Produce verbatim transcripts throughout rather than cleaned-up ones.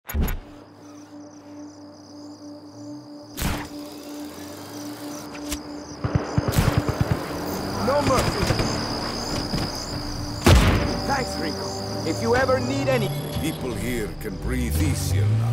No mercy. Thanks, Rico. If you ever need any... People here can breathe easier now.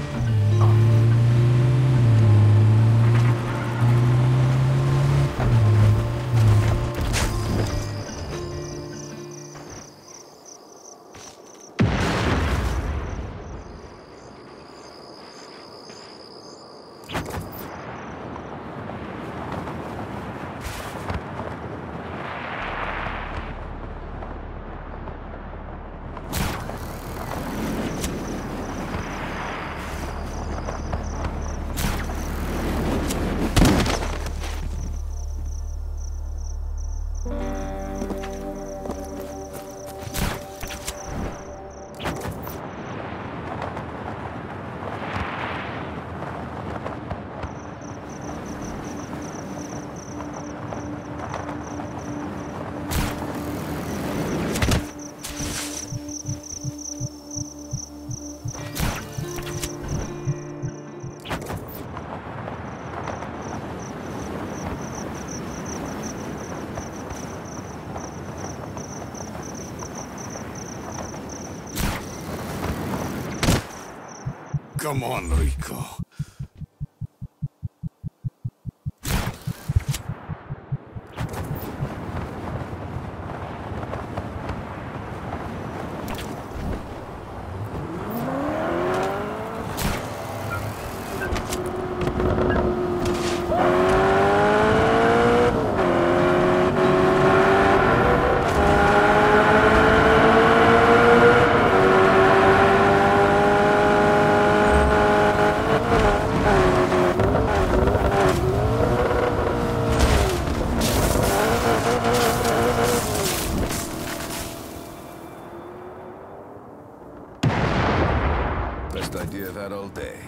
Come on, Rico. Best idea of that all day.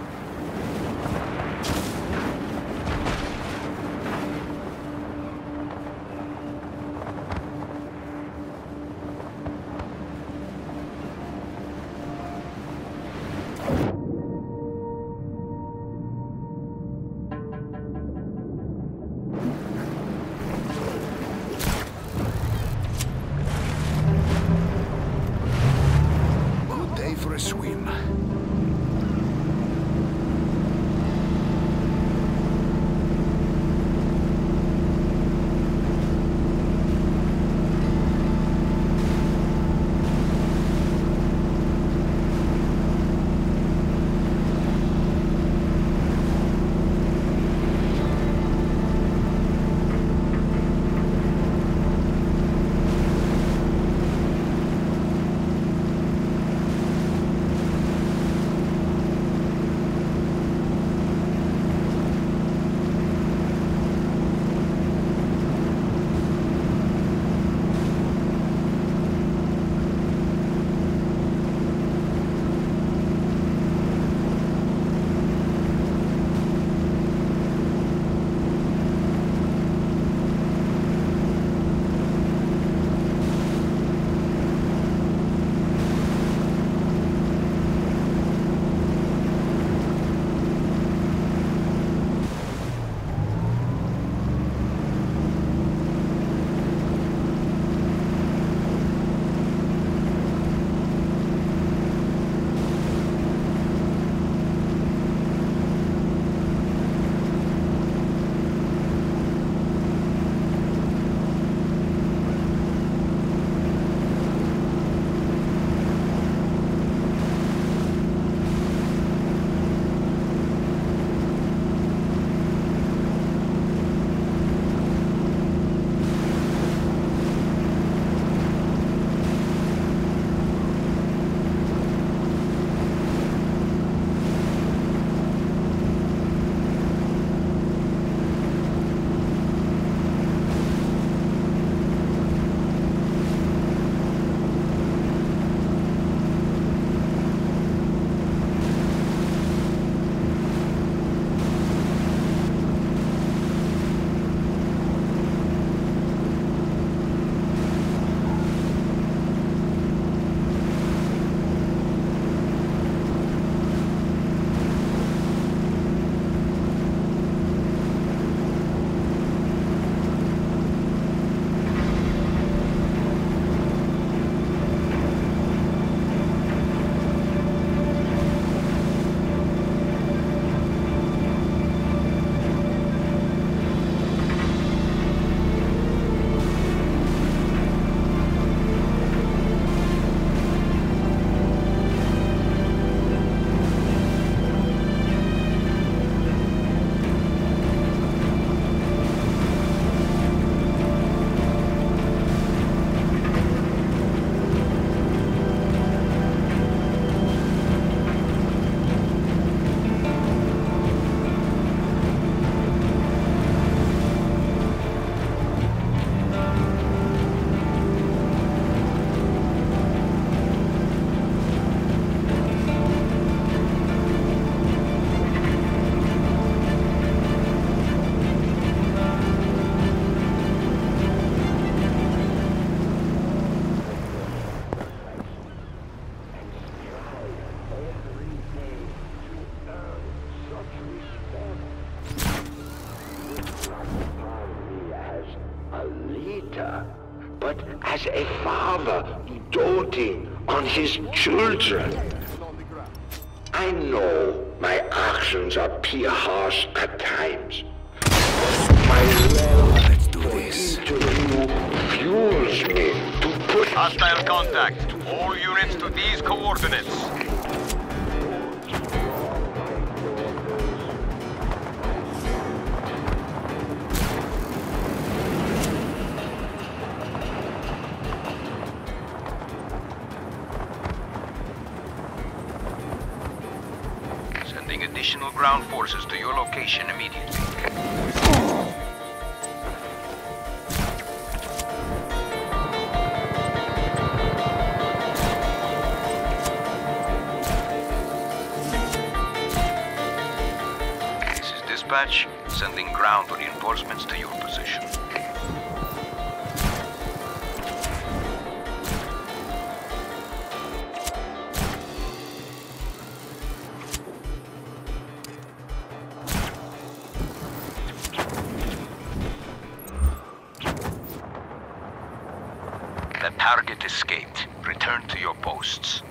Good day for a swim. as a father doting on his children. I know my actions appear harsh at times. My Let's do this. interview fuels me to push... Hostile contact. All units to these coordinates. Sending additional ground forces to your location immediately. This is dispatch, sending ground reinforcements to your position. The target escaped. Return to your posts.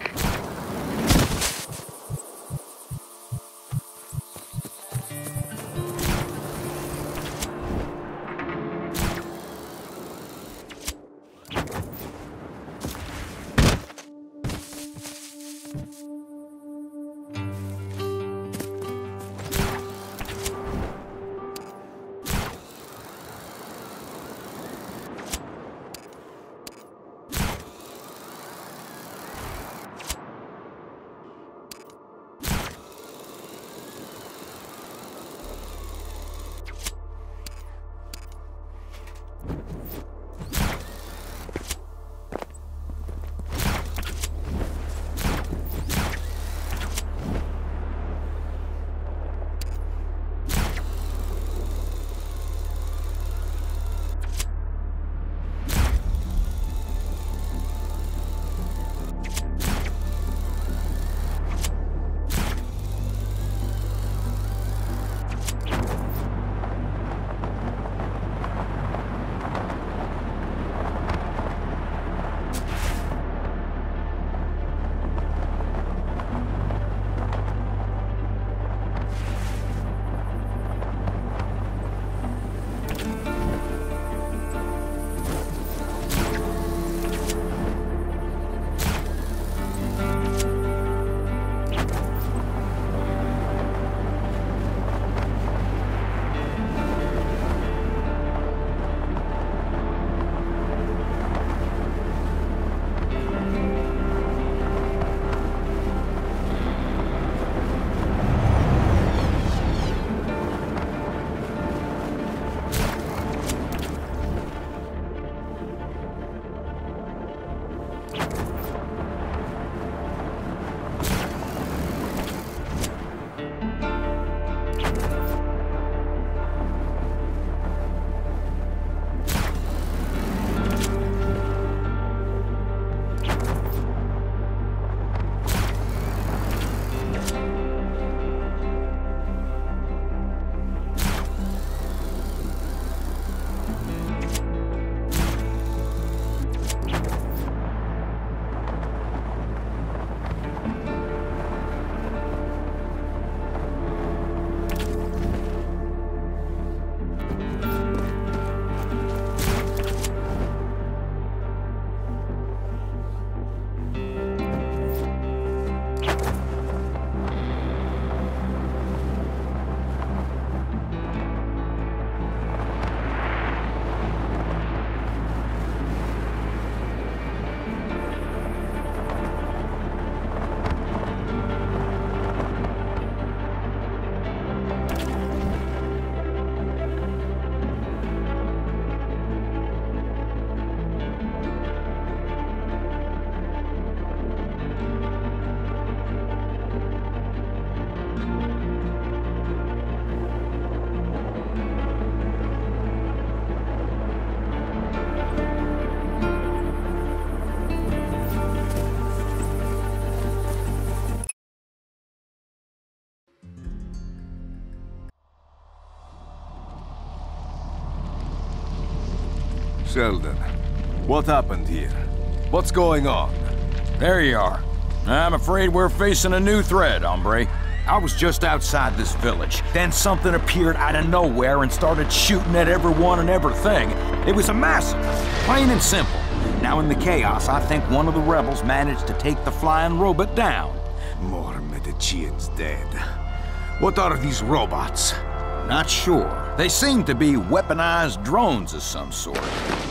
Sheldon, What happened here? What's going on? There you are. I'm afraid we're facing a new threat, hombre. I was just outside this village. Then something appeared out of nowhere and started shooting at everyone and everything. It was a massacre, plain and simple. Now in the chaos, I think one of the rebels managed to take the flying robot down. More Medicians dead. What are these robots? Not sure. They seem to be weaponized drones of some sort.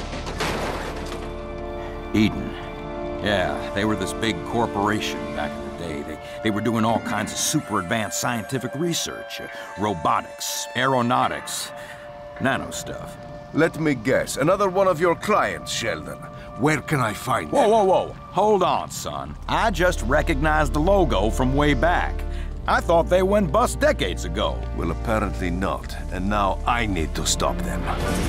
Eden. Yeah, they were this big corporation back in the day. They, they were doing all kinds of super advanced scientific research. Uh, robotics, aeronautics, nano stuff. Let me guess. Another one of your clients, Sheldon. Where can I find Whoa, them? whoa, whoa. Hold on, son. I just recognized the logo from way back. I thought they went bust decades ago. Well, apparently not. And now I need to stop them.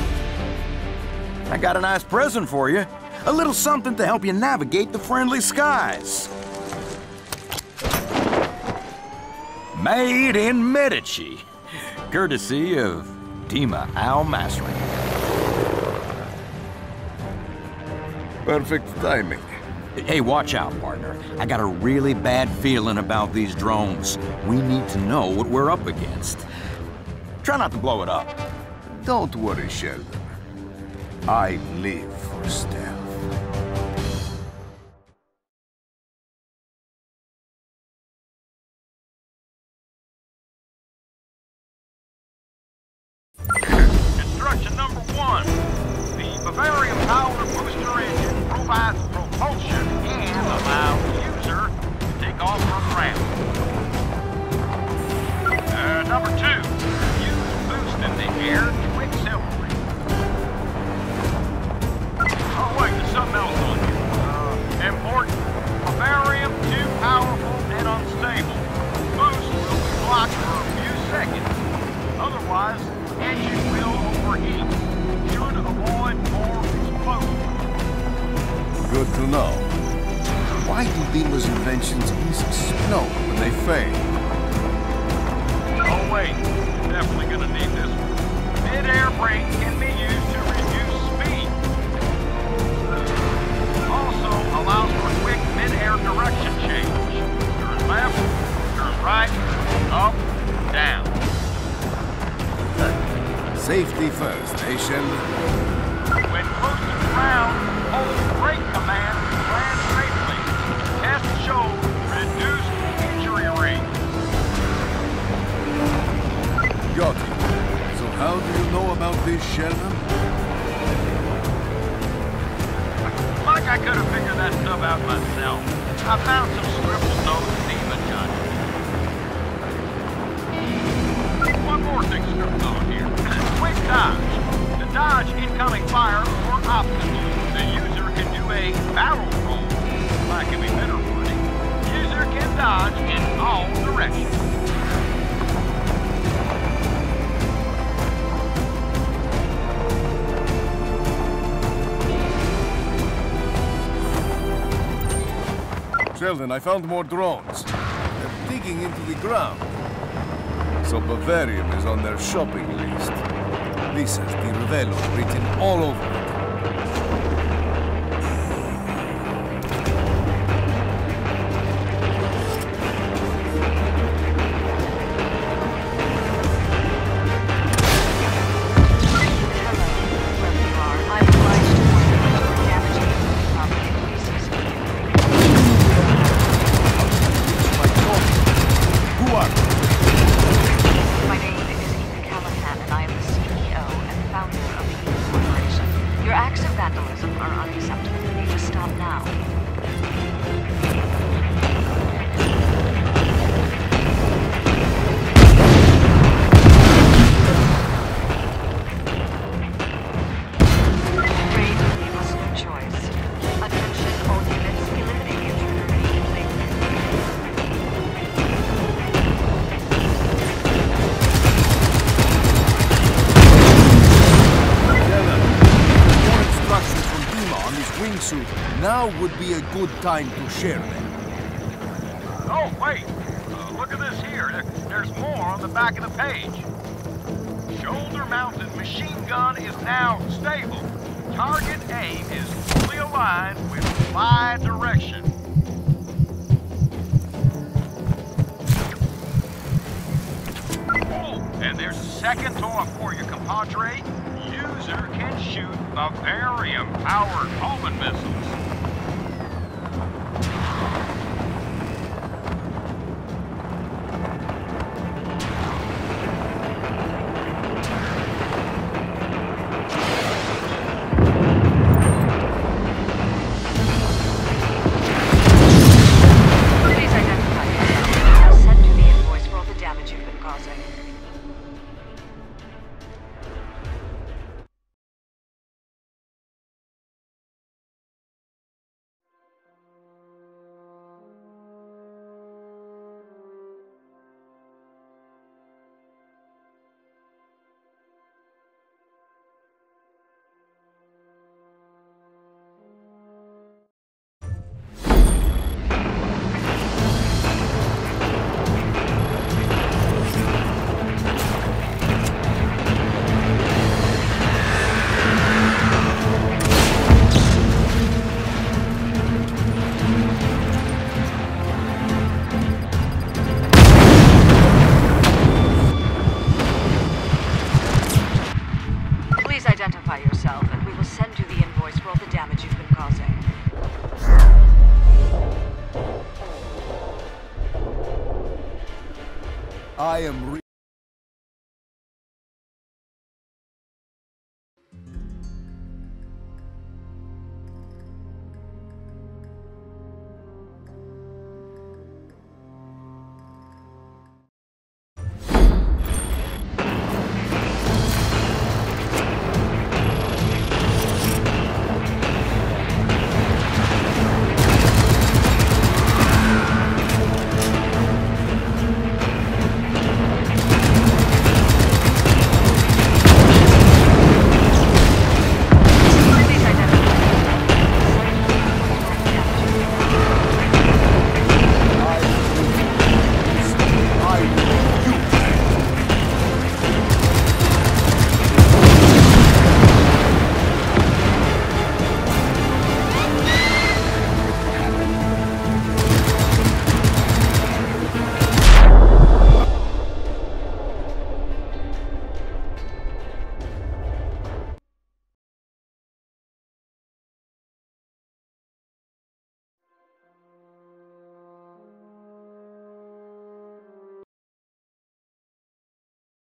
I got a nice present for you. A little something to help you navigate the friendly skies. Made in Medici. Courtesy of Dima Al-Masri. Perfect timing. Hey, watch out, partner. I got a really bad feeling about these drones. We need to know what we're up against. Try not to blow it up. Don't worry, Sheldon. I live for stealth. Instruction number one. The Bavarian Power Booster Engine provides propulsion and allows the user to take off from the ramp. Uh, number two. Use boost in the air to accelerate. Oh wait, there's something else on here. Uh, important. Bavarium too powerful and unstable. Boost will be blocked for a few seconds. Otherwise, engine will overheat. Should avoid more explosions. Good to know. Why do Dima's inventions always explode when they fail? Oh wait, definitely gonna need this one. Mid-air brake can be used to reduce speed. Also allows for quick mid-air direction change. Turn left, turn right, up, down. Safety first, eh, Sheldon? When close to the ground, hold brake command to land safely. Tests show reduced injury rate. Got it. So how do you know about this, Sheldon? Like I could have figured that stuff out myself. I found some scribbled notes Demon got. One more thing scribbled on here. Quick dodge. To dodge incoming fire or obstacles, the user can do a barrel roll. That can be better wording. User can dodge in all directions. Sheldon, I found more drones. They're digging into the ground. So Bavarium is on their shopping list. This has Di Ravello written all over it. Now would be a good time to share them. Oh, wait! Uh, look at this here. There, there's more on the back of the page. Shoulder-mounted machine gun is now stable. Target aim is fully aligned with fly direction. Oh, and there's a second thought for you, compadre. User can shoot Bavarium-powered homing missiles. Identify yourself, and we will send you the invoice for all the damage you've been causing. I am re-